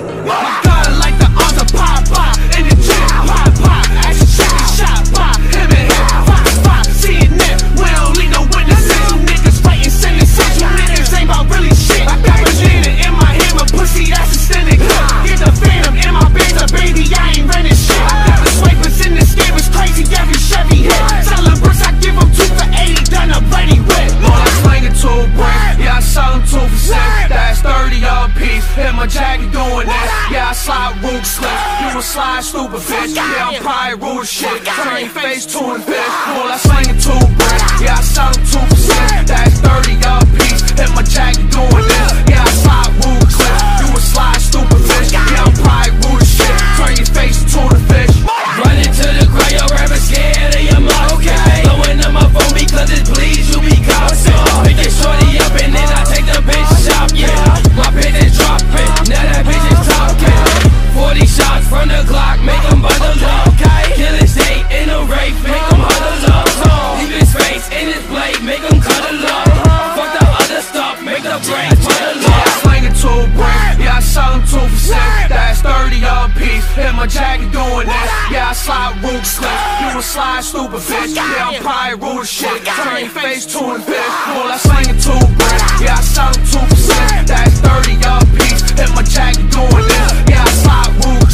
My gun like the arms of Pop in the gym. Pop, action shot, pop, him and him. Pop, seeing it, we don't leave no witnesses. You niggas fighting sentences, you niggas ain't about really shit. I got banana in my hand, my pussy that's a standing clip. Get the phantom in my bands, baby, I ain't renting shit. The swipers in this game is crazy, every Chevy hit. Selling bricks, I give them 2 for 80, done a ready whip. All I slang it to a brick, yeah, I sell them 2 for 6. That's 30 a piece, hit my jacket doing this. Yeah, I slide root slip, you a slide stupid bitch. Yeah, I'm probably rude as shit, turn your face to a bitch. All I slang it to a brick, yeah, I sell them 2 for 6. That's 30 a piece, hit my jacket doing this. Yeah, I slide root clip, you a slide stupid bitch. Yeah, I'm probably rude as shit, turn your face to a fish. Running to the ground, your rapper scared of your mouth. Okay, blowing up my phone because it bleeds, you be caught. Pick your shorty up and then I take the bitch shop. Yeah, my pen is dropping, now that bitch is talking. 40 shots from the Glock, make them bundle up. Kill his date in a rape, make them huddle up. Leave his face in his blade, make them cuddle up. Fuck the other stuff, make the brain puddle up. Slang it to a brick, yeah, I sell them 2 for 6. That's 30 a piece, hit my jacket doing this. Yeah, I slide root slip, you a slide stupid bitch. Yeah, I'm probably rude as shit, turn your face to a bitch. All I slang it to a brick, yeah, I sell them 2 for 6. That's 30 a piece, hit my jacket doing this. Yeah, I slide root